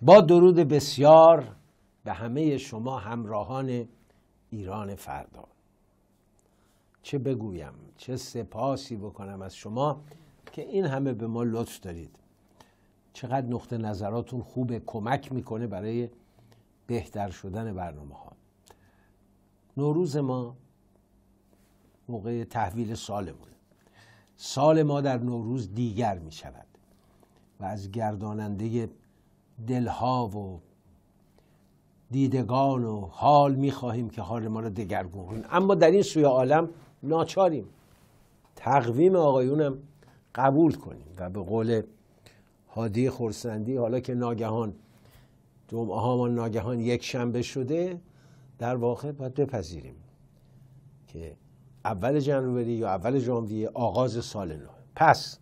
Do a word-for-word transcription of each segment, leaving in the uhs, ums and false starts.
با درود بسیار به همه شما همراهان ایران فردا. چه بگویم، چه سپاسی بکنم از شما که این همه به ما لطف دارید. چقدر نقطه نظراتون خوبه، کمک میکنه برای بهتر شدن برنامه ها. نوروز ما موقع تحویل سالمونه. سال ما در نوروز دیگر می شود و از گرداننده دلها و دیدگان و حال می خواهیم که حال ما را دگرگون کنیم. اما در این سوی عالم ناچاریم تقویم آقایونم قبول کنیم و به قول هادی خرسندی حالا که ناگهان جمعه ها ما ناگهان یک شنبه شده، در واقع باید بپذیریم که اول جنوری یا اول ژانویه آغاز سال نو. پس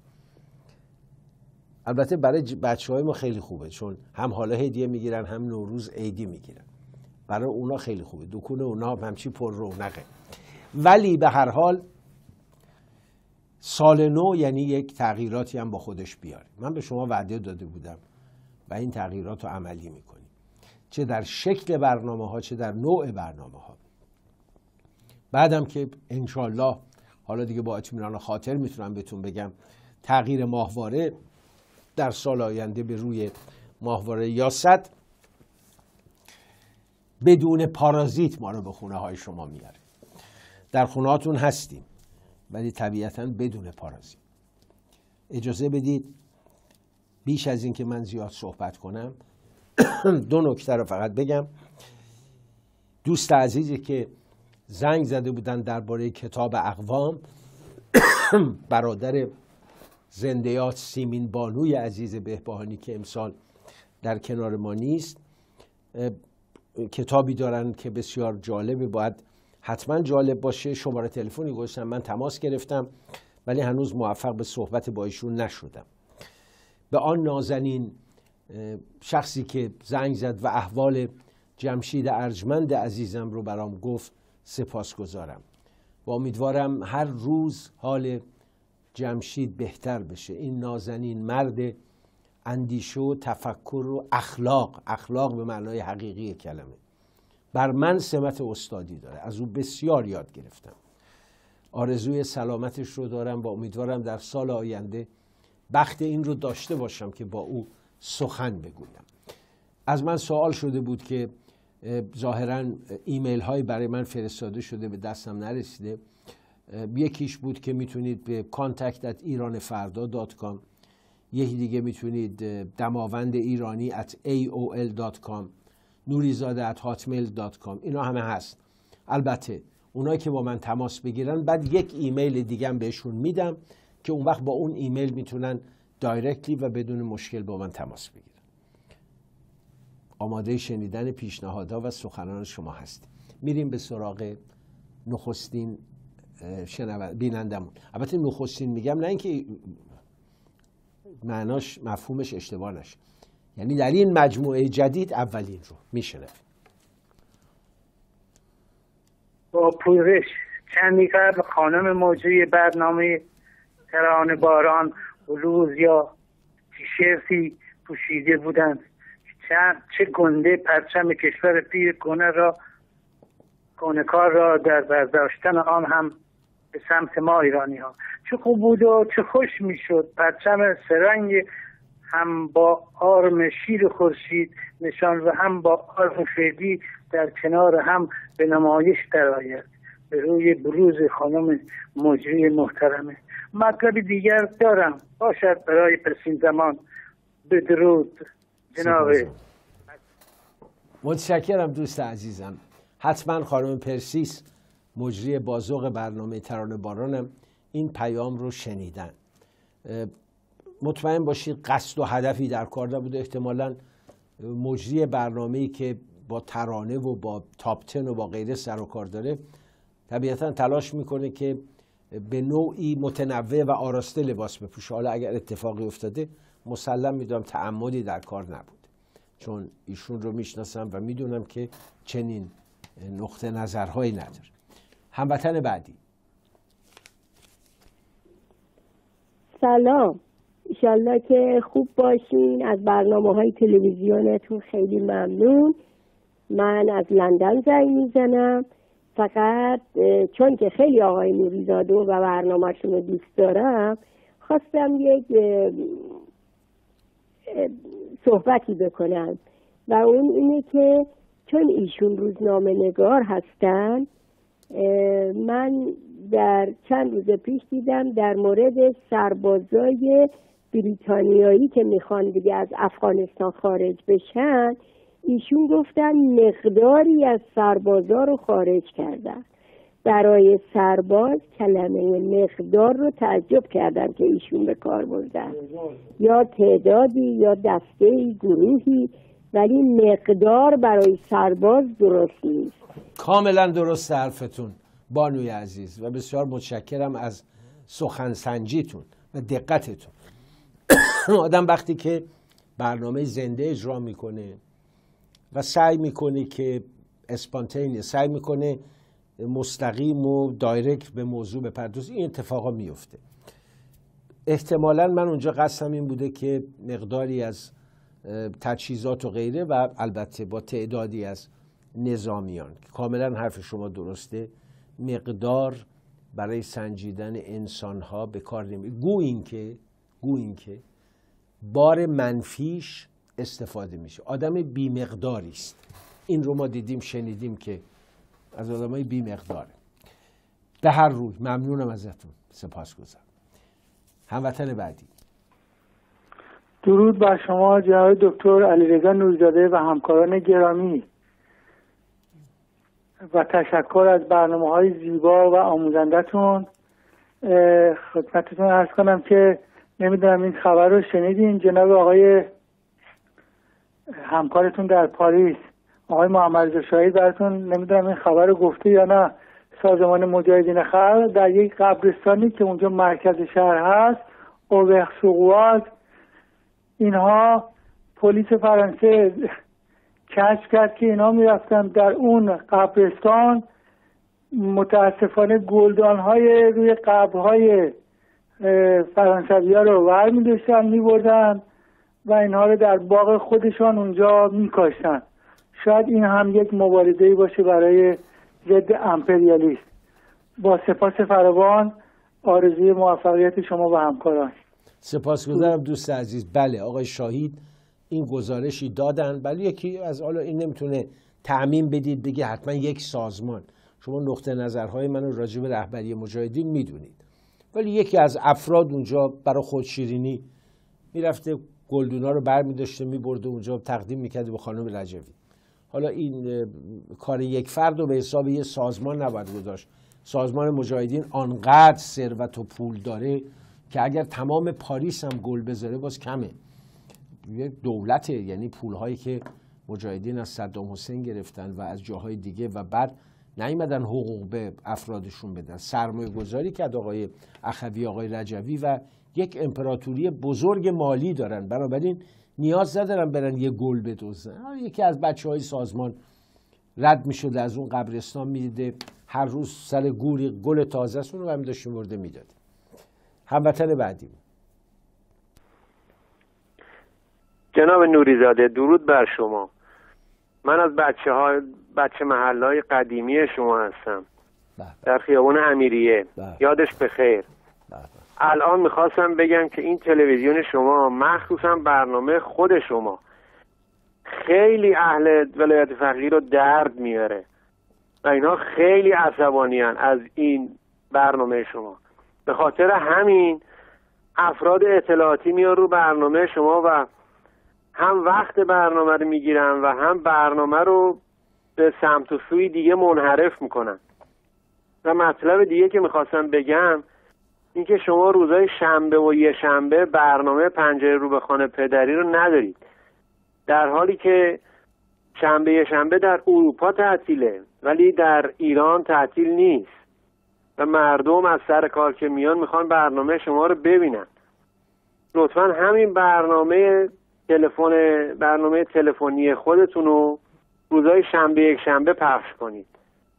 البته برای بچه های ما خیلی خوبه، چون هم حالا هدیه میگیرن هم نوروز عیدی میگیرن، برای اونا خیلی خوبه، دکون اونا همچی پر رونقه. ولی به هر حال سال نو یعنی یک تغییراتی هم با خودش بیاره. من به شما وعده داده بودم و این تغییرات رو عملی میکنیم، چه در شکل برنامه ها چه در نوع برنامه ها. بعدم که انشالله حالا دیگه با اطمینان خاطر میتونم بهتون بگم تغییر ماهواره در سال آینده به روی ماهواره یاست بدون پارازیت ما رو به خونه های شما میاره. در خونه هاتون هستیم ولی طبیعتاً بدون پارازیت. اجازه بدید بیش از این که من زیاد صحبت کنم دو نکته رو فقط بگم. دوست عزیزی که زنگ زده بودن درباره کتاب اقوام، برادر زنده‌یاد سیمین بانوی عزیز بهبهانی که امسال در کنار ما نیست، کتابی دارن که بسیار جالبه، باید حتما جالب باشه. شماره تلفنی گذاشتم، من تماس گرفتم ولی هنوز موفق به صحبت با ایشون نشدم. به آن نازنین شخصی که زنگ زد و احوال جمشید ارجمند عزیزم رو برام گفت سپاسگزارم و امیدوارم هر روز حال جمشید بهتر بشه. این نازنین مرد اندیشه و تفکر و اخلاق، اخلاق به معنای حقیقی کلمه، بر من سمت استادی داره، از او بسیار یاد گرفتم. آرزوی سلامتش رو دارم و امیدوارم در سال آینده بخت این رو داشته باشم که با او سخن بگویم. از من سوال شده بود که ظاهراً ایمیل های برای من فرستاده شده به دستم نرسیده. یکیش بود که میتونید به کانتکت ات ایران فردا دات کام، یکی دیگه میتونید دماوند ایرانی ات ای او ال دات کام، نوریزاده ات هاتمیل دات کام، اینا همه هست. البته اونایی که با من تماس بگیرن بعد یک ایمیل دیگه هم بهشون میدم که اون وقت با اون ایمیل میتونن دایرکتلی و بدون مشکل با من تماس بگیرن. آماده شنیدن پیشنهادها و سخنان شما هستیم. میریم به سراغ نخستین بینندمون. البته نخستین میگم نه اینکه معناش مفهومش اشتباه نشه، یعنی در این مجموعه جدید اولین رو میشنویم. با پوزش چندی قبل خانم موجودی برنامه ترانه باران بلوز یا تیشرتی پوشیده بودند. چه گنده پرچم کشور پیر کنه را کنکار را در برداشتن آن هم به سمت ما ایرانی ها. چه خوب بود و چه خوش می شد پرچم سرنگ هم با آرم شیر خورشید نشان و هم با آرم فردی در کنار هم به نمایش درآید به روی بلوز خانم مجری محترمه. مطلب دیگر دارم باشد برای پسین زمان. بدرود جناب. متشکرم دوست عزیزم. حتما خانم پرسیس مجری بازوق برنامه ترانه بارانم این پیام رو شنیدن. مطمئن باشید قصد و هدفی در کار نبوده. احتمالاً مجری برنامه‌ای که با ترانه و با تاپ تن و با غیره سر و کار داره طبیعتاً تلاش میکنه که به نوعی متنوع و آراسته لباس بپوشه. حالا اگر اتفاقی افتاده مسلم میدونم تعمدی در کار نبود، چون ایشون رو میشناسم و میدونم که چنین نقطه نظرهایی نداره. هموطن بعدی. سلام. ایشالله که خوب باشین. از برنامه های تلویزیونتون خیلی ممنون. من از لندن زنگ میزنم، فقط چون که خیلی آقای نوریزاده و برنامه‌شون رو دوست دارم خواستم یک صحبتی بکنم و اون اینه که چون ایشون روزنامه نگار هستن، من در چند روز پیش دیدم در مورد سربازای بریتانیایی که میخوان دیگه از افغانستان خارج بشن، ایشون گفتن مقداری از سربازا رو خارج کردن. برای سرباز کلمه مقدار رو تعجب کردم که ایشون به کار بردن، یا تعدادی یا دسته‌ای گروهی، ولی مقدار برای سرباز درست نیست. کاملا درست حرفتون بانوی عزیز و بسیار متشکرم از سخنسنجیتون و دقتتون. آدم وقتی که برنامه زنده اجرا میکنه و سعی میکنه که اسپانتینی سعی میکنه مستقیم و دایرکت به موضوع بپردازه، این اتفاقا میفته. احتمالا من اونجا قصدم این بوده که مقداری از تجهیزات و غیره و البته با تعدادی از نظامیان. کاملا حرف شما درسته، مقدار برای سنجیدن انسانها به کار نمی گو این که گو این که بار منفیش استفاده میشه. آدم بی مقداری است. این رو ما دیدیم شنیدیم که از آدمای بی مقداره. به هر روی ممنونم ازتون، سپاسگزارم. هموطن بعدی. درود بر شما جناب دکتر علیرضا نوریزاده و همکاران گرامی و تشکر از برنامه‌های زیبا و آموزنده‌تون. خدمتتون عرض کنم که نمیدونم این خبر رو شنیدین، جناب آقای همکارتون در پاریس آقای محمد رضا شاهید براتون نمیدونم این خبر رو گفته یا نه، سازمان مجاهدین خلق در یک قبرستانی که اونجا مرکز شهر هست، اوورسوغواز، اینها پلیس فرانسه کشف کرد که اینا میرفتن در اون قبرستان متاسفانه گلدان های روی قبرهای فرانسوی ها رو ور می داشتن می بردن و اینها رو در باغ خودشان اونجا می کاشتن. شاید این هم یک مبارزه‌ای باشه برای ضد امپریالیسم. با سپاس فراوان، آرزوی موفقیت شما و همکاران. سپاسگزارم دوست عزیز. بله آقای شاهید این گزارشی دادن، ولی یکی از حالا این نمیتونه تعمیم بدید بگه حتما یک سازمان. شما نقطه نظرهای منو راجع به رهبری مجاهدین میدونید، ولی یکی از افراد اونجا برای خودشیرینی میرفته گلدونا رو برمی‌داشته میبرده اونجا تقدیم میکرده به خانم رجوی. حالا این کار یک فرد رو به حساب یه سازمان نباید گذاشت. سازمان مجاهدین آنقدر ثروت و پول داره که اگر تمام پاریس هم گل بذاره باز کمه. یک دولته، یعنی پولهایی که مجاهدین از صدام حسین گرفتن و از جاهای دیگه و بعد نیومدن حقوق به افرادشون بدن. سرمایه گذاری کرد آقای اخوی، آقای رجوی و یک امپراتوری بزرگ مالی دارن، بنابراین نیاز ندارن برن یه گل بدزدن. یکی از بچه های سازمان رد می شده از اون قبرستان میدیده هر روز سر گوری گل تازه سون رو هم داشت مرده میداد. هموطن بعدی. جناب نوریزاده درود بر شما. من از بچه های بچه محلهای قدیمی شما هستم در خیابان امیریه. یادش بخیر. الان میخواستم بگم که این تلویزیون شما مخصوصا برنامه خود شما خیلی اهل ولایت فقیه رو درد میاره و اینا خیلی عصبانیان از این برنامه شما. به خاطر همین افراد اطلاعاتی میان رو برنامه شما و هم وقت برنامه رو میگیرن و هم برنامه رو به سمت و سوی دیگه منحرف میکنن. و مطلب دیگه که میخواستم بگم این که شما روزای شنبه و یه شنبه برنامه پنجره رو به خانه پدری رو ندارید، در حالی که شنبه یه شنبه در اروپا تعطیله ولی در ایران تعطیل نیست و مردم از سر کار که میان میخوان برنامه شما رو ببینن. لطفا همین برنامه تلفن برنامه تلفنی خودتون رو روزای شنبه یک شنبه پخش کنید.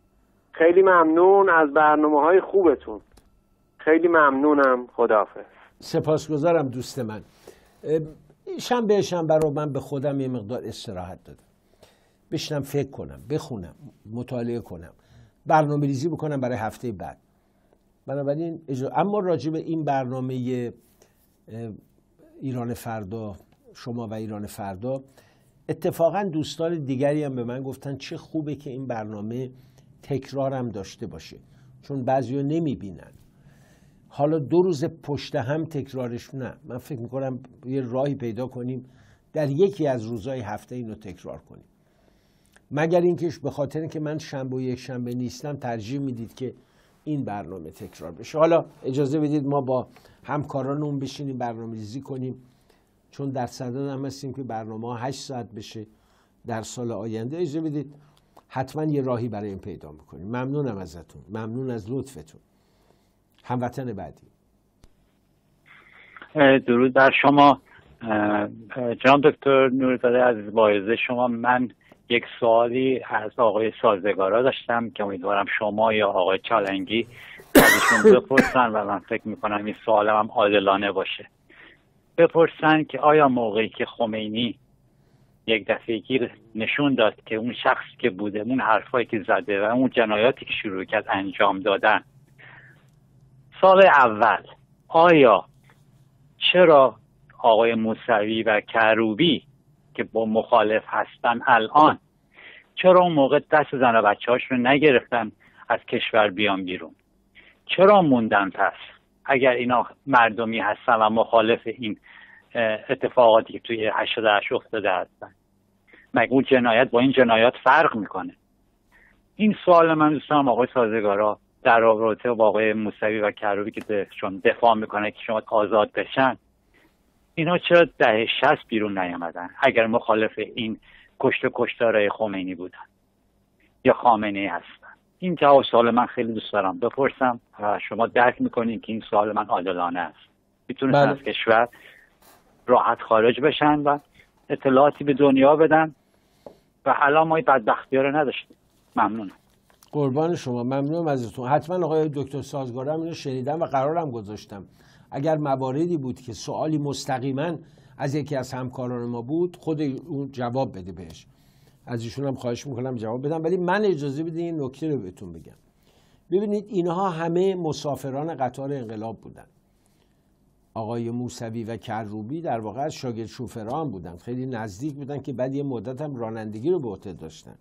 خیلی ممنون از برنامه‌های خوبتون. خیلی ممنونم. خداحافظ. سپاسگزارم دوست من. شنبه شنبه رو من به خودم یه مقدار استراحت دادم، بشنم فکر کنم، بخونم، مطالعه کنم، برنامه ریزی بکنم برای هفته بعد. بنابراین اجا... اما راجع به این برنامه ایران فردا، شما و ایران فردا، اتفاقا دوستان دیگری هم به من گفتن چه خوبه که این برنامه تکرارم داشته باشه، چون بعضیا نمیبینن. حالا دو روز پشت هم تکرارش نه، من فکر میکنم یه راهی پیدا کنیم در یکی از روزهای هفته اینو تکرار کنیم. مگر اینکه به خاطر اینکه من شنبه و یک شنبه نیستم ترجیح میدید که این برنامه تکرار بشه. حالا اجازه بدید ما با همکارانمون بشینیم برنامه ریزی کنیم، چون در صدد هم هستیم که برنامه هشت ساعت بشه در سال آینده. اجازه بدید حتما یه راهی برای این پیدا میکنیم. ممنونم ازتون، ممنون از لطفتون. هموطن بعدی. درود بر شما جناب دکتر نوریزاده عزیز. با اجازه شما من یک سوالی از آقای سازگارا داشتم که امیدوارم شما یا آقای چالنگی ازشون بپرسن و من فکر میکنم این سوالم هم عادلانه باشه. بپرسن که آیا موقعی که خمینی یک دفعگی نشون داد که اون شخصی که بوده، اون حرفایی که زده و اون جنایاتی که شروع کرد انجام دادن سال اول، آیا چرا آقای موسوی و کروبی که با مخالف هستن الان چرا اون موقع دست زن و بچه هاش رو نگرفتن از کشور بیان بیرون؟ چرا موندن پس اگر اینا مردمی هستن و مخالف این اتفاقاتی که توی هشتاد و هشت افتاده هستن؟ مگه اون جنایت با این جنایات فرق میکنه؟ این سوال من دوستان آقای سازگارا در رابطه با آقای موسوی و کروبی که چون دفاع میکنه که شما آزاد بشن، اینا چرا دهه شصت بیرون نیامدن اگر مخالف این کشت و کشتارهای خمینی بودن یا خامنه‌ای هستن؟ این جواب سوال من خیلی دوست دارم بپرسم و شما درک میکنین که این سوال من عادلانه است. میتونستن از کشور راحت خارج بشن و اطلاعاتی به دنیا بدن و الان ما این بدبختی ها رو نداشتیم. ممنونم. قربان شما، ممنونم ازتون. حتما آقای دکتر سازگارم اینو شنیدم و قرارم گذاشتم اگر مواردی بود که سوالی مستقیما از یکی از همکاران ما بود خود اون جواب بده بهش. از ایشون هم خواهش میکنم جواب بدم. ولی من اجازه بدید این نکته رو بهتون بگم. ببینید اینها همه مسافران قطار انقلاب بودن. آقای موسوی و کروبی در واقع از شاگرد شوفران بودن، خیلی نزدیک بودن که بعد یه مدت هم رانندگی رو به عهده داشتن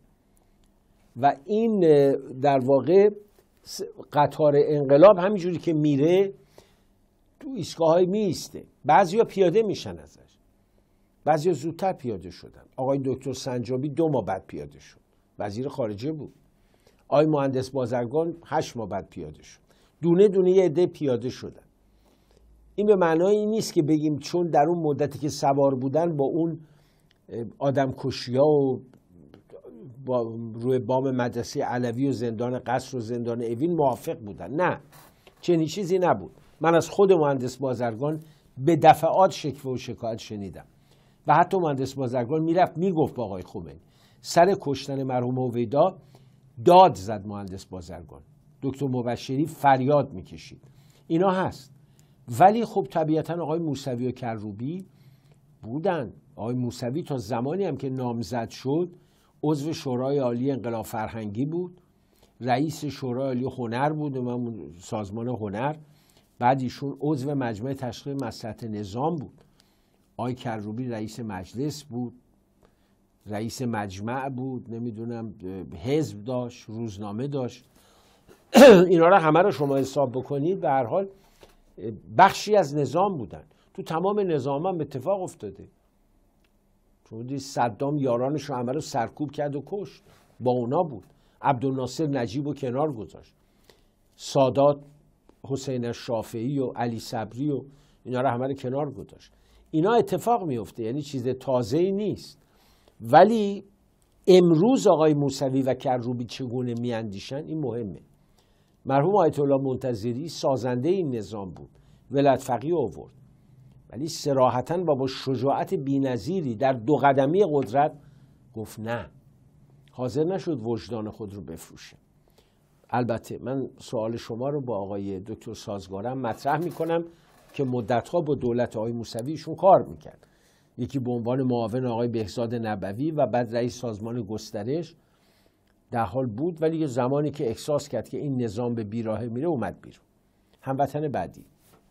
و این در واقع قطار انقلاب همینجوری که میره تو ایستگاه‌های میسته، بعضیا پیاده میشن ازش، بعضیا زودتر پیاده شدن. آقای دکتر سنجابی دو ماه بعد پیاده شد، وزیر خارجه بود. آقای مهندس بازرگان هشت ماه بعد پیاده شد. دونه دونه یه عده پیاده شدن. این به معنای این نیست که بگیم چون در اون مدتی که سوار بودن با اون آدمکشی‌ها و با روی بام مدرسه علوی و زندان قصر و زندان اوین موافق بودن. نه، چنین چیزی نبود. من از خود مهندس بازرگان به دفعات شکوه و شکایت شنیدم و حتی مهندس بازرگان میرفت میگفت با آقای خمینی سر کشتن مرحوم هویدا داد زد. مهندس بازرگان، دکتر مبشری فریاد میکشید. اینا هست. ولی خب طبیعتا آقای موسوی و کروبی بودن. آقای موسوی تا زمانی هم که نامزد شد عضو شورای عالی انقلاب فرهنگی بود، رئیس شورای عالی هنر بود و سازمان هنر. بعد ایشون عضو مجمع تشکیل مصلحت نظام بود. آقای کروبی رئیس مجلس بود، رئیس مجمع بود، نمیدونم حزب داشت، روزنامه داشت. اینا رو همه رو شما حساب بکنید به هر حال بخشی از نظام بودن. تو تمام نظام هم اتفاق افتاده. چون صدام یارانش رو همه رو سرکوب کرد و کشت، با اونا بود. عبدالناصر نجیب رو کنار گذاشت. سادات حسین شافعی و علی صبری و اینا رو همه رو کنار گذاشت. اینا اتفاق میفته، یعنی چیز تازه‌ای نیست. ولی امروز آقای موسوی و کروبی چگونه میاندیشن این مهمه. مرحوم آیت الله منتظری سازنده این نظام بود، ولایت فقیه آورد، ولی صراحتاً و با شجاعت بی‌نظیری در دو قدمی قدرت گفت نه، حاضر نشد وجدان خود رو بفروشه. البته من سوال شما رو با آقای دکتر سازگارم مطرح میکنم که مدتها با دولت آقای موسوی ایشون کار میکرد، یکی به عنوان معاون آقای بهزاد نبوی و بعد رئیس سازمان گسترش در حال بود، ولی یه زمانی که احساس کرد که این نظام به بیراهه میره اومد بیرون. هموطن بعدی.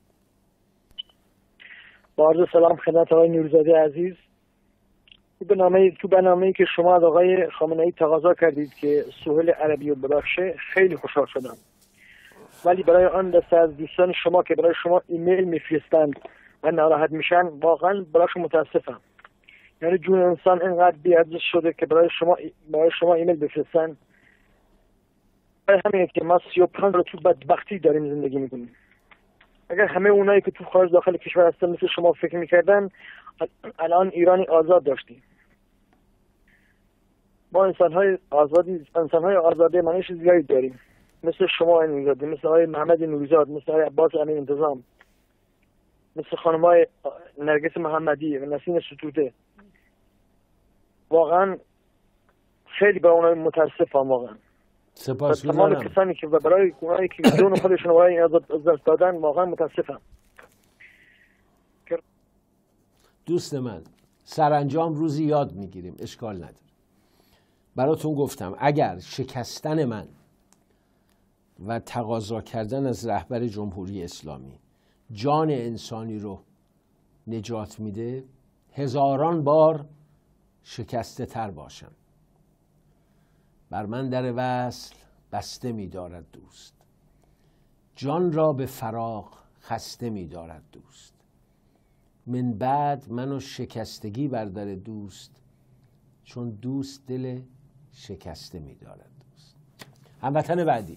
با عرض سلام خدمت آقای نوریزاده عزیز. تو برنامه تو برنامه‌ای که شما از آقای خامنه‌ای تقاضا کردید که سهیل عربی رو ببخشه خیلی خوشحال شدم، ولی برای آن دسته از دوستان شما که برای شما ایمیل میفرستند و ناراحت میشن واقعا برایشون متاسفم. یعنی جون انسان اینقدر بی‌ارزش شده که برای شما برای شما ایمیل بفرستن. برای همینه که ما سی و پنج رو تو بدبختی داریم زندگی میکنیم. اگر همه اونایی که تو خارج داخل کشور هستن مثل شما فکر میکردن الان ایرانی آزاد داشتیم. ما انسان‌های آزادی انسان‌های آزاده منش زیادی داریم، مثل شما نوریزاده، مثل آقای محمد نوریزاد، مثل آقای عباس امین انتظام، مثل خانم‌های نرگس محمدی و نسیم ستوده. واقعا خیلی برای اونها متاسفم واقعا. سپاسگزارم. تمام کسانی که برای اونایی که جون خودشون رو برای این آزاد از دست دادن واقعا متاسفم. دوست من، سرانجام روزی یاد میگیریم، اشکال نداره. براتون گفتم اگر شکستن من و تقاضا کردن از رهبر جمهوری اسلامی جان انسانی رو نجات میده، هزاران بار شکسته تر باشم. بر من در وصل بسته می‌دارد دوست، جان را به فراق خسته می‌دارد دوست. من بعد منو شکستگی بر در دوست، چون دوست دل شکسته می‌دارد دوست. هموطن بعدی.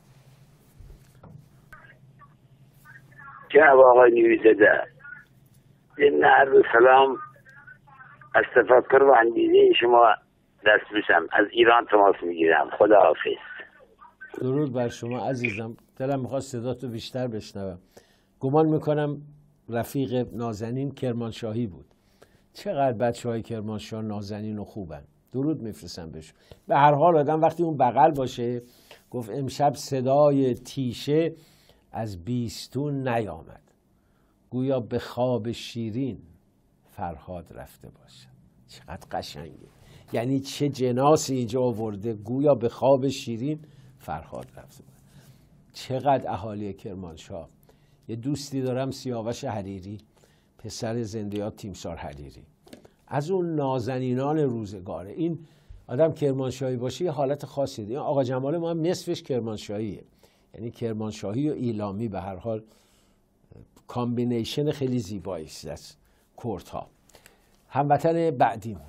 جناب آقای نوریزاده، ضمن عرض سلام از تفکر و اندیشه شما دست میشم. از ایران تماس میگیرم. خدا حافظ. درود بر شما عزیزم. دلم میخواد صداتو بیشتر بشنوم. گمان میکنم رفیق نازنین کرمانشاهی بود. چقدر بچه های کرمانشاه نازنین و خوبن. درود میفرستم بهش. به هر حال آدم وقتی اون بغل باشه، گفت امشب صدای تیشه از بیستون نیامد، گویا به خواب شیرین فرهاد رفته باشه. چقدر قشنگه، یعنی چه جناسی اینجا آورده، گویا به خواب شیرین فرهاد رفته باشه. چقدر اهالی کرمانشاه. یه دوستی دارم سیاوش حریری، پسر زندیات تیمسار حریری، از اون نازنینان روزگاره. این آدم کرمانشاهی باشه یه حالت خاصی داره. آقا جمال ما هم نصفش کرمانشاهیه، یعنی کرمانشاهی و ایلامی به هر حال کامبینیشن خیلی زیبایی است از کردها. هموطن بعدیمون.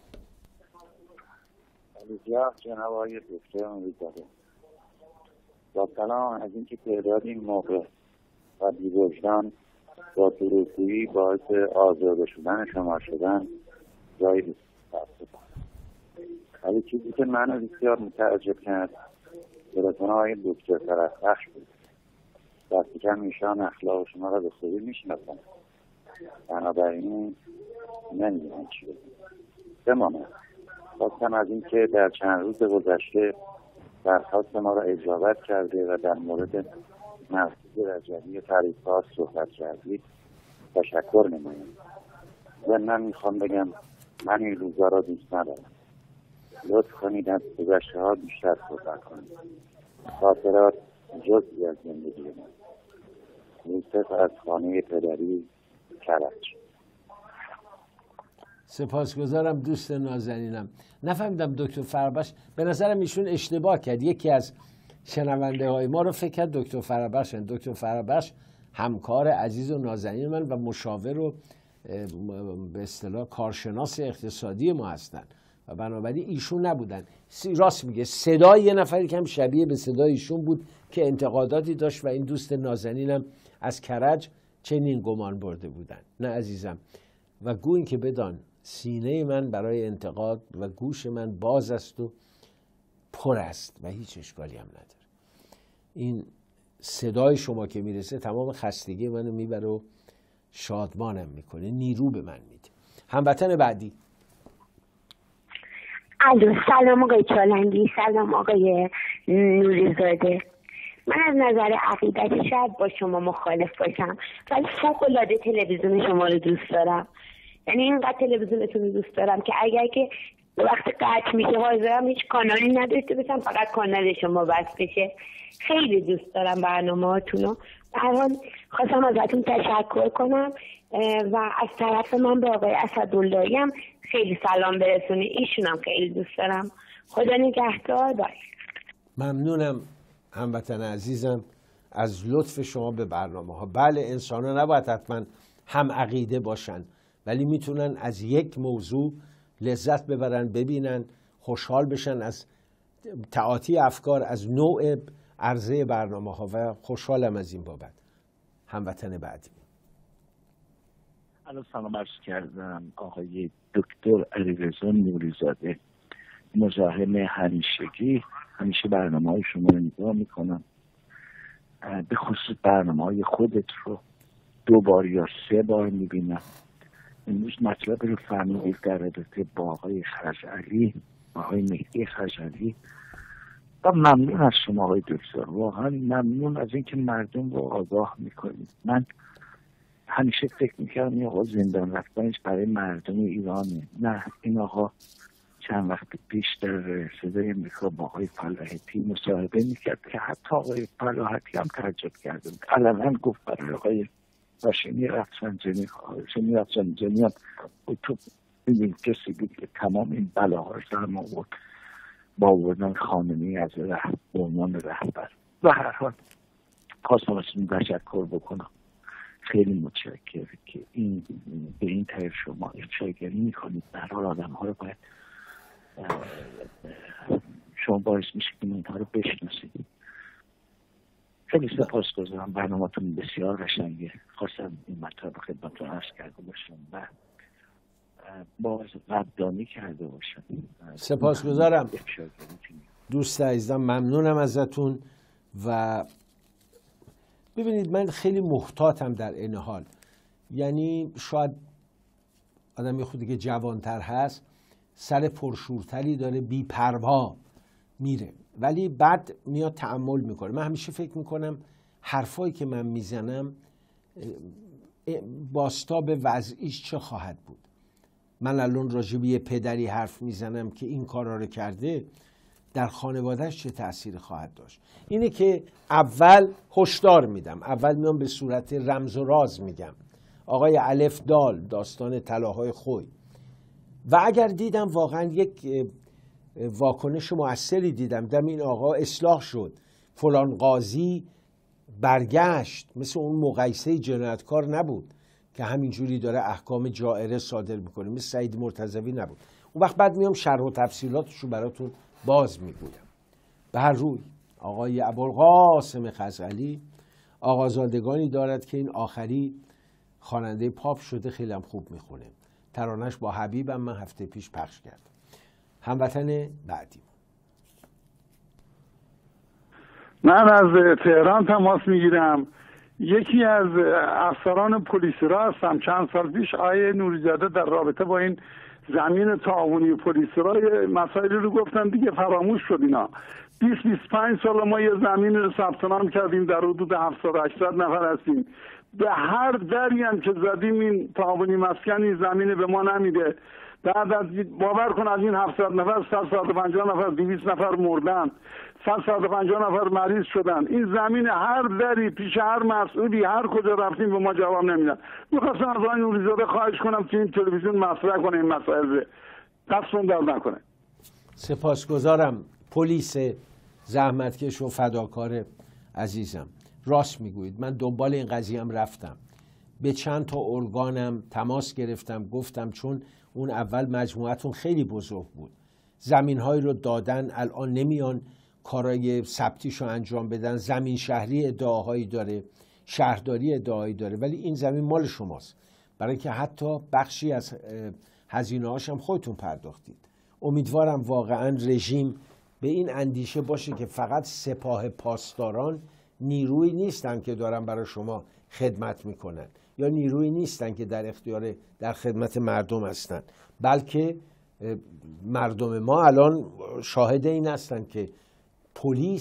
علیزیاه جناب آقای دکتر نوریزاده، با سلام از اینکه تعداد این موقع و بی‌وجدان با دروغگویی باعث آزرده شدن شما شدن جایی بسید. ولی چیزی که منو بسیار متعجب کرد تلفن آقای دکتر فرخبخش بود. دستی کم ایشان اخلاق شما را به خوبی میشناسم، بنابراین نمیدونم چی بگم. بماند خواستم از این که در چند روز گذشته درخواست ما را اجابت کرده و در مورد مسجد رجبی فریدپاس صحبت کردید تشکر نمایم. و من میخوام بگم من این روزا را دوست ندارم. لطف کنید از گذشته ها بیشتر صحبت کنید. خاطرات جزئی از زندگی من. یوسف از خانه پدری کرج. سپاسگزارم دوست نازنینم. نفهمیدم دکتر فربخش، به نظرم ایشون اشتباه کرد. یکی از شنونده های ما رو فکر کرد دکتر فربخش. دکتر فربخش همکار عزیز و نازنین من و مشاور و به اصطلاح کارشناس اقتصادی ما هستن و بنابراین ایشون نبودن. راست میگه، صدای یه نفری که هم شبیه به صدای ایشون بود که انتقاداتی داشت و این دوست نازنینم از کرج چنین گمان برده بودن. نه عزیزم، و گو این که بدان سینه من برای انتقاد و گوش من باز است و پر است و هیچ اشکالی هم نداره. این صدای شما که میرسه تمام خستگی منو میبره و شادمانم میکنه، نیرو به من میده. هموطن بعدی. الو، سلام آقای چالنگی، سلام آقای نوریزاده. من از نظر عقیدتی شاید با شما مخالف باشم، ولی فوق‌العاده تلویزیون شما رو دوست دارم. یعنی اینقدر تلویزیونتون رو دوست دارم که اگر که وقتی قطع میشه حاضرم هیچ کانالی نداشته باشم، فقط کانال شما بس بشه. خیلی دوست دارم برنامه‌هاتون رو. به هر حال خواستم ازتون تشکر کنم و از طرف من به آقای اسداللهی هم خیلی سلام برسونی. ایشونم خیلی دوست دارم. خدا نگهدار. بای. ممنونم هموطن عزیزم از لطف شما به برنامه ها. بله، انسان ها نباید حتما هم عقیده باشن، ولی میتونن از یک موضوع لذت ببرن، ببینن، خوشحال بشن از تعاطی افکار، از نوع عرضه برنامه ها و خوشحالم از این بابت. هموطن بعدی. الان سلام عرض کردم آقای دکتر علیرضا نوری‌زاده، مزاحم همیشگی، همیشه برنامه های شما رو نگاه میکنم، به خصوص برنامه های خودت رو دو بار یا سه بار میبینم. امروز مطلب رو فهمیدید در رابطه با آقای خزعلی، آقای مهدی خزعلی. و ممنون از شما آقای دکتر، واقعا ممنون از اینکه مردم رو آگاه میکنید. من همیشه فکر میکردم این آقا زندان رفتنش برای مردم ایرانه. نه، این آقا چند وقت پیش در صدای امریکا با آقای فلاحتی مصاحبه میکرد که حتی آقای فلاحتی هم تعجب کرده بود. علنا گفت برای آقای هاشمی رفسنجانی هاشمی رفسنجانی هم تو این کسی بود که تمام این بلاها رو سرم آورد با آوردن خامنه‌ای از ره به عنوان رهبر. و هر حال خواستم از این تشکر بکنم. خیلی متشکرم که این به این طریق شما افشاگری میکنید. به هر حال آدم ها رو باید شما باعث میشه که اینها رو بشناسید. خیلی سپاسگزارم. برنامه‌تون بسیار قشنگه. خواستم این مطلب خدمتتون عرض کرده باشم و باز قدردانی کرده باشم. سپاسگزارم دوست عزیزم، ممنونم ازتون. و ببینید من خیلی محتاطم در این حال، یعنی شاید آدم یه خودی که جوانتر هست سر پرشورتری داره، بی پروا میره، ولی بعد میاد تأمل میکنه. من همیشه فکر میکنم حرفایی که من میزنم بازتاب وضعیش چه خواهد بود. من الان راجع به یه پدری حرف میزنم که این کارا رو کرده، در خانوادهش چه تأثیری خواهد داشت. اینه که اول هشدار میدم، اول میام به صورت رمز و راز میگم. آقای الف دال، داستان طلاهای خوی. و اگر دیدم واقعا یک واکنش مؤثری دیدم، دم این آقا اصلاح شد، فلان قاضی برگشت، مثل اون مقایسه جنایتکار نبود که همینجوری داره احکام جائره صادر میکنه، مثل سعید مرتضوی نبود، اون وقت بعد میام شرح و تفصیلاتش رو براتون باز میگویم. به هر روی آقای ابوالقاسم خزعلی آقازادگانی دارد که این آخری خواننده پاپ شده، خیلی هم خوب میخونه. ترانش با حبیبم من هفته پیش پخش کردم. هموطن بعدی. من از تهران تماس میگیرم. یکی از افسران پلیسی را هستم. چند سال پیش آیه نوری‌زاده در رابطه با این زمین تعاونی پلیسی را مسائلی رو گفتن، دیگه فراموش شد اینا. بیست بیست و پنج سال ما یه زمین رو ثبت نام کردیم، در حدود هفتصد هشتصد نفر هستیم. به هر دری هم که زدیم این تعاونی مسکن این زمین به ما نمیده. بعد از باور کن از این هفتصد نفر صد و پنجاه نفر دویست نفر مردن، صد و پنجاه نفر مریض شدن. این زمین هر دری پیش هر مسئولی هر کجا رفتیم به ما جواب نمیدن. میخواستم از آقای نوری‌زاده خواهش کنم که این تلویزیون مطرح کنه این مسائل، دستون درد نکنه. سپاسگزارم پلیس زحمتکش و فداکار عزیزم. راست میگویید، من دنبال این قضیه هم رفتم، به چند تا ارگانم تماس گرفتم، گفتم چون اون اول مجموعتون خیلی بزرگ بود، زمین‌هایی رو دادن، الان نمیان کارای ثبتیش رو انجام بدن، زمین شهری ادعاهایی داره، شهرداری ادعاهایی داره، ولی این زمین مال شماست، برای که حتی بخشی از هزینه‌هاش هم خودتون پرداختید. امیدوارم واقعا رژیم به این اندیشه باشه که فقط سپاه پاسداران نیروی نیستن که دارن برای شما خدمت میکنن، یا نیروی نیستن که در اختیار در خدمت مردم هستن، بلکه مردم ما الان شاهد این هستن که پلیس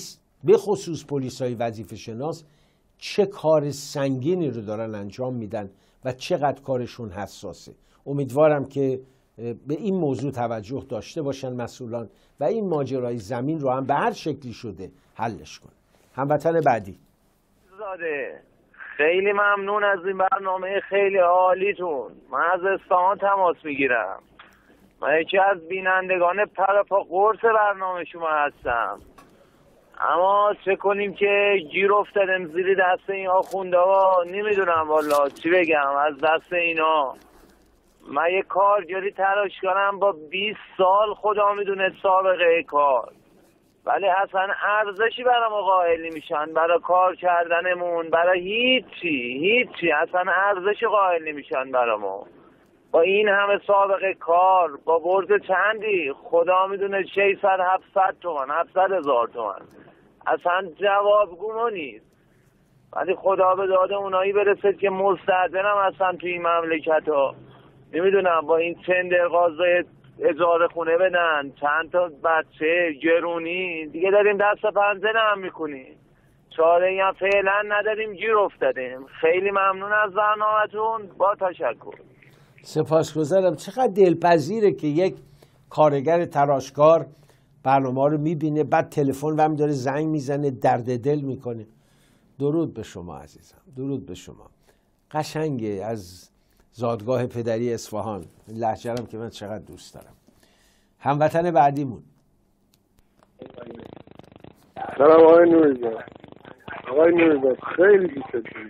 به خصوص پلیسای وظیفه شناس چه کار سنگینی رو دارن انجام میدن و چقدر کارشون حساسه. امیدوارم که به این موضوع توجه داشته باشن مسئولان و این ماجرای زمین رو هم به هر شکلی شده حلش کنن. هموطن بعدی. زاده خیلی ممنون از این برنامه خیلی عالیتون. من از اصفهان تماس میگیرم. من یکی از بینندگان پر پا قرص برنامه شما هستم. اما چه کنیم که گیر افتادم زیر دست این آخونده ها. نمیدونم والا چی بگم از دست اینا. من یه کارگری تلاش کنم با بیست سال خدا میدونه سابقه کار، ولی اصلا ارزشی برای ما قائل نمیشن، برای کار کردنمون، برای هیچی هیچی اصلا ارزشی قائل نمیشن برای ما. با این همه سابقه کار با برد چندی خدا میدونه ششصد هفتصد تومن هفتصد هزار تومن، اصلا جوابگو نیست. ولی خدا به داد اونایی برسد که مستعدنم اصلا توی این مملکت ها. نمیدونم با این تندر غازای اجاره خونه بدن، چند تا بچه گرونی دیگه داریم دست پنجه نرم میکنیم، چاره ای هم فعلا نداریم، گیر افتادیم. خیلی ممنون از برنامه‌تون، با تشکر. سپاسگزارم. چقدر دلپذیره که یک کارگر تراشکار برنامه رو میبینه، بعد تلفن و هم داره زنگ میزنه، درد دل میکنه. درود به شما عزیزم، درود به شما. قشنگه از زادگاه پدری اصفهان، لهجه‌ام که من چقدر دوست دارم. هموطن بعدیمون. سلام آقای نوریزاد. آقای نوریزاد خیلی دوست دارم.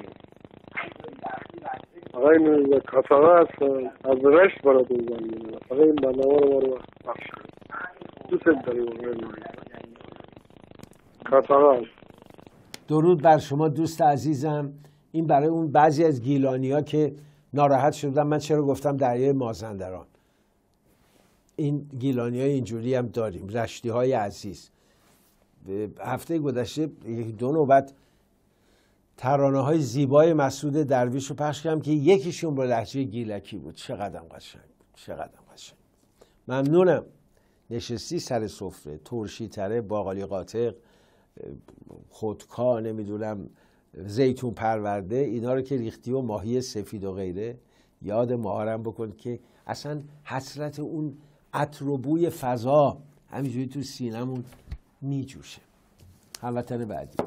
آقای نوریزاد کاتاقا هستم، از رشت براتون زنگ میزنم. آقای این برنامه رو برو بخش دوست داریم. آقای نوریزاد کاتاقا هستم. درود بر شما دوست عزیزم. این برای اون بعضی از گیلانی ها که ناراحت شدن من چرا گفتم دریای مازندران. این گیلانی های اینجوری هم داریم، رشتی های عزیز. هفته گذشته دو نوبت ترانه های زیبای مسعود درویش رو پخش کردم که یکیشون با لهجه گیلکی بود. چقدر قشنگ بود، چقدر قشنگ. ممنونم. نشستی سر سفره، ترشی تره، باقالی قاطق، خودکا، نمیدونم زیتون پرورده، اینا رو که ریختی و ماهی سفید و غیره، یاد ماهارم بکن که اصلا حسرت اون عطر و بوی فضا همینجوری تو سینمون میجوشه. هموطن بعدی.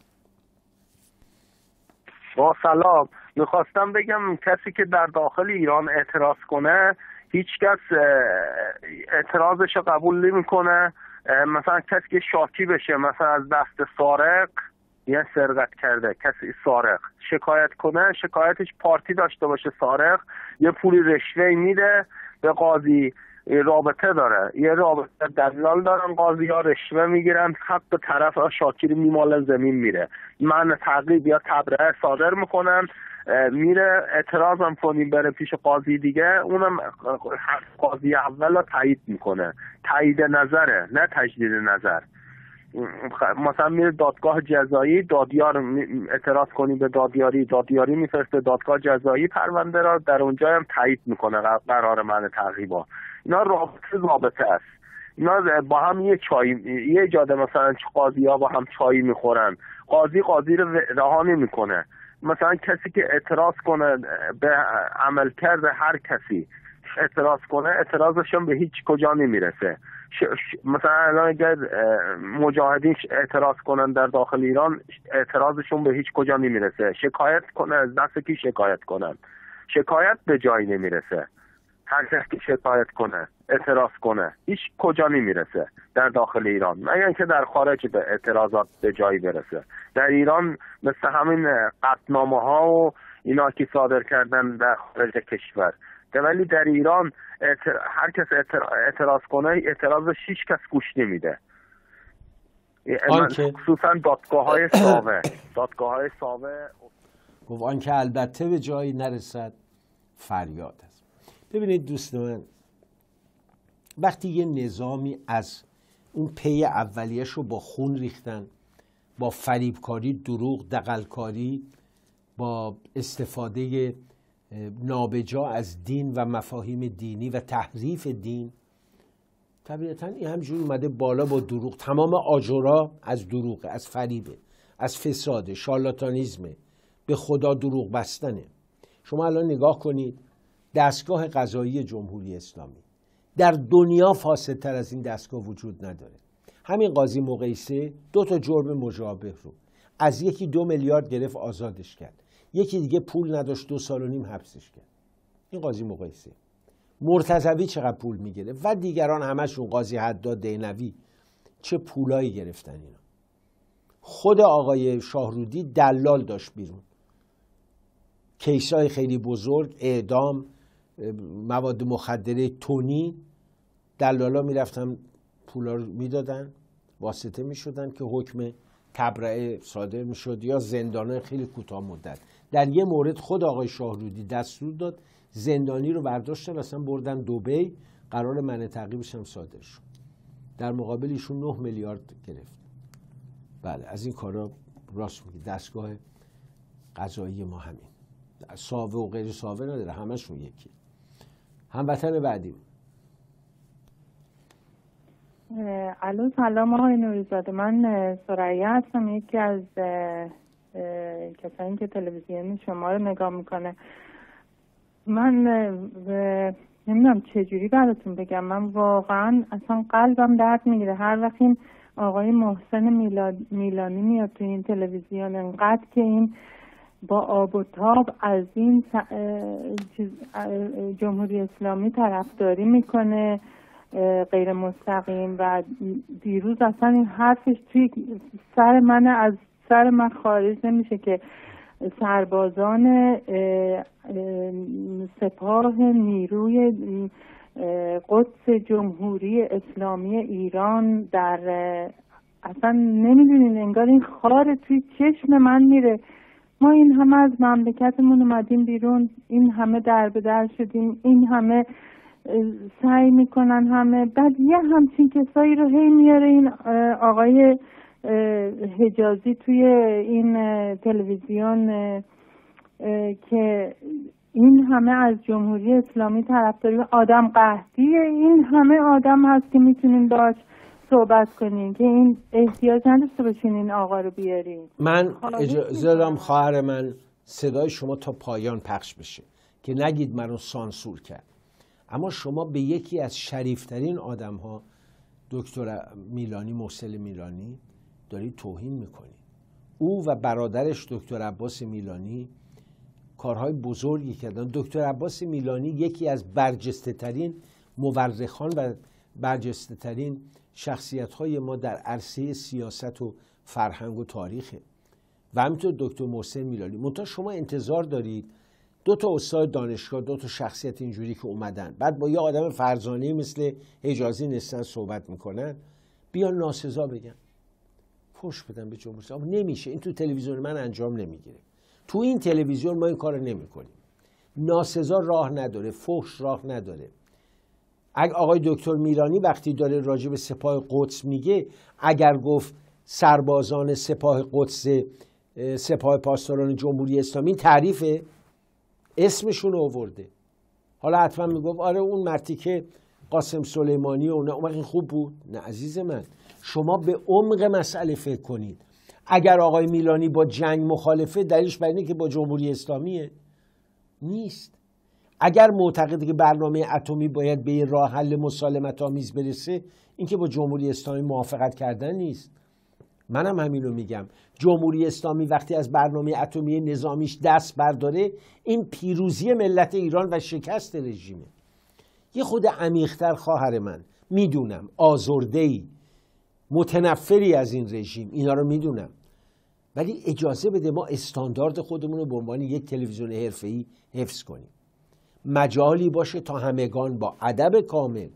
با سلام. میخواستم بگم کسی که در داخل ایران اعتراض کنه هیچ کس اعتراضش رو قبول نمیکنه. مثلا کسی که شاکی بشه مثلا از دست سارق یا سرقت کرده، کسی سارق شکایت کنه، شکایتش پارتی داشته باشه، سارق یه پولی رشوه میده به قاضی، رابطه داره، یه رابطه دلال دارن، قاضی ها رشوه میگیرن، حق طرف شاکی رو میماله زمین میره. من تعقیب یا تبرئه صادر میکنم، میره اعتراضم کنیم بره پیش قاضی دیگه، اونم قاضی اول رو تایید میکنه، تایید نظره نه تجدید نظر. مثلا میره دادگاه جزایی، دادیار اعتراض کنی به دادیاری، دادیاری میفرسته دادگاه جزایی پرونده را، در اونجا هم تایید میکنه قرار من تعقیبا. اینا رابطه ضابطه است. اینا با هم یه چای یه جاده مثلا قاضی ها با هم چای میخورن، قاضی قاضی رو رها نمیکنه. مثلا کسی که اعتراض کنه به عمل کرده هر کسی اعتراض کنه، اعتراضش هم به هیچ کجا نمیرسه. ش... ش... مثلا الان اگر مجاهدین اعتراض کنن در داخل ایران، اعتراضشون به هیچ کجا نمیرسه. شکایت کنه از دست کی شکایت کنن، شکایت به جایی نمیرسه. هر کسی که شکایت کنه اعتراض کنه هیچ کجا نمیرسه در داخل ایران، مگر اینکه در خارج به اعتراضات به جایی برسه. در ایران مثل همین قطعنامه ها و اینا که صادر کردن در خارج کشور، ولی در ایران اعتر... هر کس اعتراض کنه اعتراض هیچ کس گوش نمیده. خصوصا دادگاه های ساوه دادگاه های ساوه گفت آن که البته به جایی نرسد فریاد است. ببینید دوست من، وقتی یه نظامی از اون پی اولیش رو با خون ریختن، با فریبکاری، دروغ، دغلکاری، با استفاده نابجا از دین و مفاهیم دینی و تحریف دین، طبیعتا این همجوری اومده بالا با دروغ. تمام آجرا از دروغه، از فریبه، از فساده، شارلاتانیزمه، به خدا دروغ بستنه. شما الان نگاه کنید دستگاه قضایی جمهوری اسلامی در دنیا فاسدتر از این دستگاه وجود نداره. همین قاضی مقیسه دو تا جرم مشابه رو از یکی دو میلیارد گرفت آزادش کرد، یکی دیگه پول نداشت دو سال و نیم حبسش کرد. این قاضی مقیسه. مرتضوی چقدر پول میگیره و دیگران همشون، قاضی حداد، دینوی، چه پولایی گرفتن اینا. خود آقای شاهرودی دلال داشت بیرون، کیسای خیلی بزرگ، اعدام، مواد مخدره تونی، دلالا میرفتن پولا رو میدادن، واسطه میشدن که حکم تبرئه صادر میشد یا زندانه خیلی کوتاه مدت. در یه مورد خود آقای شاهرودی دستور داد زندانی رو برداشتن اصلا بردن دبی، قرار منع تعقیبش هم صادر شد. در مقابل ایشون نه میلیارد گرفت. بله از این کارا راست میگه. دستگاه قضایی ما همین، ساوه و غیر ساوه نداره، همشون یکی. هموطن بعدیم. الو سلام آقای نوریزاده، من ثریا هستم، یکی از کسانی که تلویزیون شما رو نگاه میکنه. من نمیدونم چجوری براتون بگم، من واقعا اصلا قلبم درد میگیره هر وقت این آقای محسن میلانی میاد تو این تلویزیون، انقدر که این با آب و تاب از این جمهوری اسلامی طرفداری میکنه غیر مستقیم و دیروز اصلا این حرفش توی سر من از سر من خارج نمیشه که سربازان سپاه نیروی قدس جمهوری اسلامی ایران در اصلا نمیدونین انگار این خار توی چشم من میره. ما این همه از مملکتمون اومدیم بیرون، این همه در به در شدیم، این همه سعی میکنن همه، بعد یه همچین کسایی رو هی میاره این آقای حجازی توی این تلویزیون که این همه از جمهوری اسلامی طرفداری، آدم قحطیه، این همه آدم هست که میتونین باهاش صحبت کنین که این احتیاج نداشته باشین این آقا رو بیارین. من اجازه دارم خواهر من صدای شما تا پایان پخش بشه که نگید منو سانسور کرد، اما شما به یکی از شریفترین آدم ها دکتر میلانی، محسن میلانی دارید توهین میکنید. او و برادرش دکتر عباس میلانی کارهای بزرگی کردن. دکتر عباس میلانی یکی از برجسته ترین مورخان و برجسته ترین شخصیت های ما در عرصه سیاست و فرهنگ و تاریخه و همینطور دکتر محسن میلانی. منتها شما انتظار دارید دو تا استاد دانشگاه، دو تا شخصیت اینجوری که اومدن بعد با یه آدم فرزانه مثل حجازی نشستن صحبت میکنن بیان ناسزا بگن، فحش بدن به جمهوری اسلامی. نمیشه، این تو تلویزیون من انجام نمیگیره. تو این تلویزیون ما این کارو نمیکنیم. ناسزا راه نداره، فحش راه نداره. اگه آقای دکتر میلانی وقتی داره راجع به سپاه قدس میگه، اگر گفت سربازان سپاه قدس، سپاه پاسداران جمهوری اسلامی، تعریفه، اسمشون رو آورده. حالا حتما میگفت آره اون مرتی که قاسم سلیمانی و اون این خوب بود. نه عزیز من، شما به عمق مسئله فکر کنید. اگر آقای میلانی با جنگ مخالفه، دلیلش بر اینه که با جمهوری اسلامیه؟ نیست. اگر معتقده که برنامه اتمی باید به راه حل مسالمت آمیز برسه، این که با جمهوری اسلامی موافقت کردن نیست. منم همینو میگم. جمهوری اسلامی وقتی از برنامه اتمی نظامیش دست برداره، این پیروزی ملت ایران و شکست رژیمه. یه خود عمیق‌تر خواهر من، میدونم آزرده‌ای، متنفری از این رژیم، اینا رو میدونم، ولی اجازه بده ما استاندارد خودمون رو به عنوان یک تلویزیون حرفه‌ای حفظ کنیم. مجالی باشه تا همگان با ادب کامل،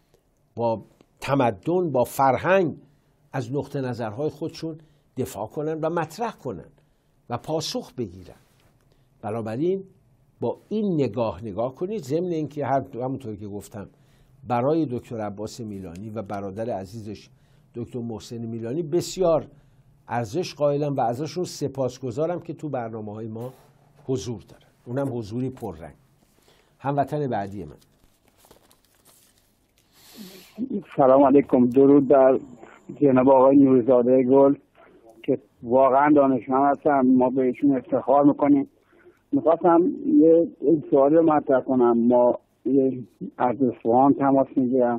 با تمدن، با فرهنگ از نقطه نظرهای خودشون دفاع کنن و مطرح کنن و پاسخ بگیرن. بنابراین با این نگاه نگاه کنید. ضمن اینکه همونطور که گفتم برای دکتر عباس میلانی و برادر عزیزش دکتر محسن میلانی بسیار ارزش قائلم و ازشون سپاسگزارم که تو برنامه‌های ما حضور دارن، اونم حضوری پررنگ. هموطن بعدی من. سلام علیکم. درود بر جناب آقای نوریزاده گل که واقعا دانشمند هستن، ما بهشون افتخار میکنیم. میخواستم یه سوال رو مطرح کنم. ما از اصفهان تماس میگیرم.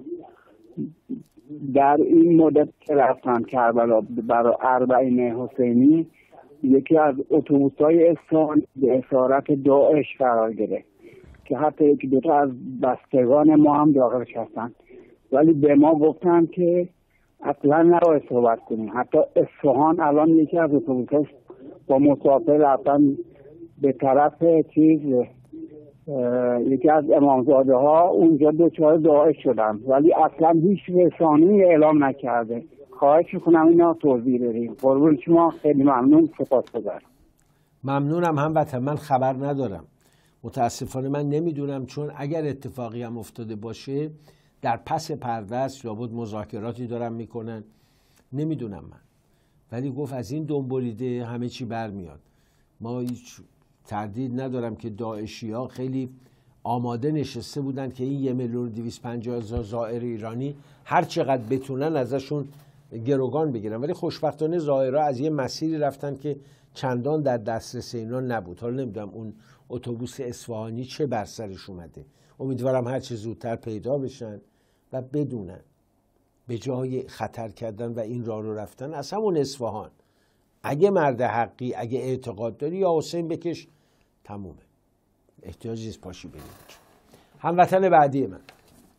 در این مدت که رفتم کربلا برای اربعین حسینی، یکی از اتوبوس‌های اصفهان به اسارت داعش قرار گرفت که حتی یکی دوتا از بستگان ما هم داخلش هستن، ولی به ما گفتن که اصلا نباید صحبت کنیم. حتی اصفهان الان یکی از اتوبوس‌هاش با مسافر رفتن به طرف چیز یکی از امامزاده ها اونجا دوچار داعش شدن، ولی اصلا هیچ رسانه‌ای اعلام نکرده. خواهش میکنم اینا توضیح بدیم. قربون شما، خیلی ممنون، سپاسگزارم. ممنونم هموطن. من خبر ندارم، متاسفانه من نمیدونم، چون اگر اتفاقی هم افتاده باشه در پس پرده است، لابد مذاکراتی دارن میکنن، نمیدونم من. ولی گفت از این دنبالیده همه چی برمیاد. ما هیچ تردید ندارم که داعشی ها خیلی آماده نشسته بودن که این یه میلیون و دویست و پنجاه هزار زائر ایرانی هر چقدر بتونن ازشون گروگان بگیرن، ولی خوشبختانه زائرها از یه مسیری رفتن که چندان در دسترس اینا نبود. حالا نمیدونم اون اتوبوس اصفهانی چه بر سرش اومده. امیدوارم هر چه زودتر پیدا بشن و بدونن به جای خطر کردن و این راه رو رفتن از همون اصفهان، اگه مرد حقی، اگه اعتقاد داری، یا حسین بکش، تمومه، احتیاج نیست پاشی بریم. هموطن بعدی من.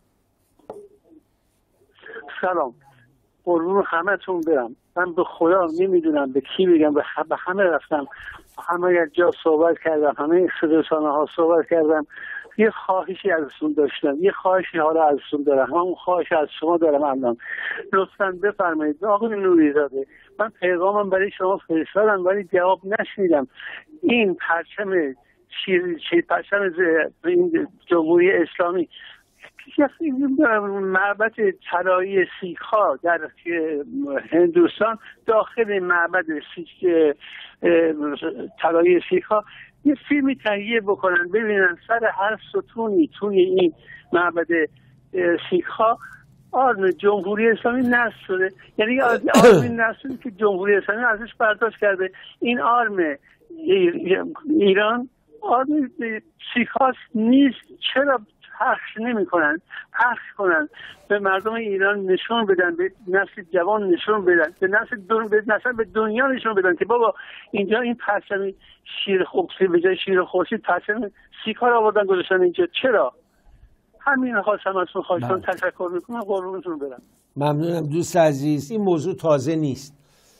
سلام، قربون همه تون برم. من به خدا نمیدونم به کی بگم، به همه رفتم، همه یک جا صحبت کردم، همه رسانه ها صحبت کردم. یه خواهشی ازتون داشتم، یه خواهشی حالا ازتون دارم، همون خواهش از شما دارم الان. لطفاً بفرمایید آقای نوریزاده، من پیغامم برای شما فرستادم ولی جواب نشنیدم. این پرچم شیر شیر پرچم این جمهوری اسلامی، معبد طلایی سیخ‌ها در هندوستان، داخل معبد طلایی سیخ‌ها یه فیلمی تهیه بکنن، ببینن سر هر ستونی توی این معبد سیخ‌ها آرم جمهوری اسلامی نصب شده. یعنی آرمی نصب شده که جمهوری اسلامی ازش برداشت کرده. این آرم ایران آرم سیخ‌هاست نیست. چرا پخش نمی کنن؟ پخش کنن، به مردم ایران نشون بدن، به نسل جوان نشون بدن، به نسل دون... به نسل به دنیا نشون بدن که بابا اینجا این پرچم شیر خورشید به جای شیر خورشید پرچم سیکار آوردن گذاشتن اینجا. چرا؟ همین خواستم ازتون خواستم تشکر میکنم. قربونتون برم. ممنونم دوست عزیز. این موضوع تازه نیست.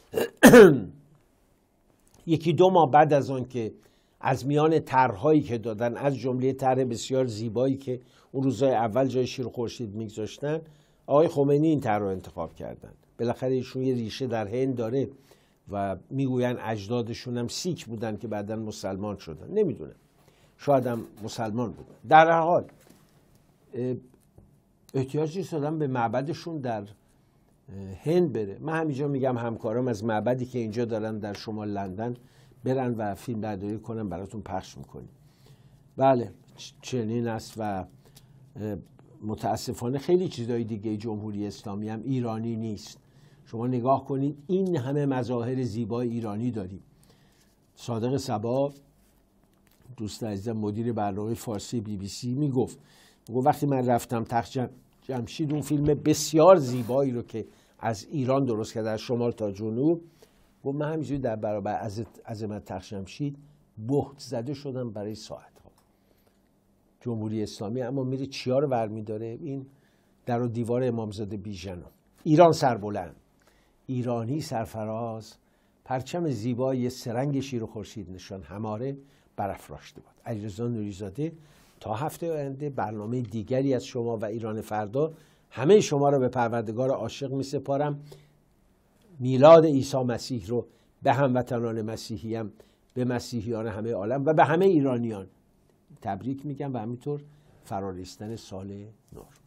یکی دو ماه بعد از آن که از میان طرح‌هایی که دادن، از جمله طرح بسیار زیبایی که اون روزای اول جای شیر خورشید میگذاشتن، آقای خمینی این طرح رو انتخاب کردن. بالاخره ایشون یه ریشه در هند داره و میگوین اجدادشون هم سیک بودن که بعداً مسلمان شدن. نمیدونم، شاید هم مسلمان بودن. در هر حال احتیاجی دادن به معبدشون در هند بره. من همینجا میگم همکارام از معبدی که اینجا دارن در شمال لندن برن و فیلم برداری کنن، براتون پخش میکنیم. بله چنین است و متاسفانه خیلی چیزای دیگه جمهوری اسلامی هم ایرانی نیست. شما نگاه کنید این همه مظاهر زیبای ایرانی داریم. صادق صبا دوست عزیزم مدیر برنامه فارسی بی بی سی میگفت میگفت وقتی من رفتم تخت جمشید، اون فیلم بسیار زیبایی رو که از ایران درست کرده از شمال تا جنوب، و من همینجوری در برابر عظمت تخت جمشید بهت زده شدم برای ساعت ها. جمهوری اسلامی اما میره چیا رو برمیداره؟ این در و دیوار امامزاده بیژن. ایران سربلند، ایرانی سرفراز، پرچم زیبای سرنگ شیر و خورشید نشان هماره برافراشته باد. علیرضا نوریزاده تا هفته آینده برنامه دیگری از شما و ایران فردا. همه شما رو به پروردگار عاشق می سپارم. میلاد عیسی مسیح رو به هموطنان مسیحی هم، به مسیحیان همه عالم و به همه ایرانیان تبریک میگم و همینطور فرارسیدن سال نور.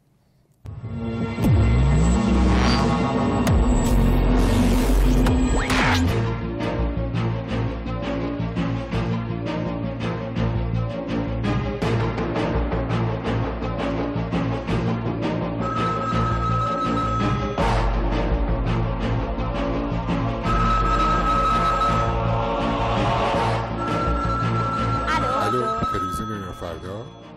فردا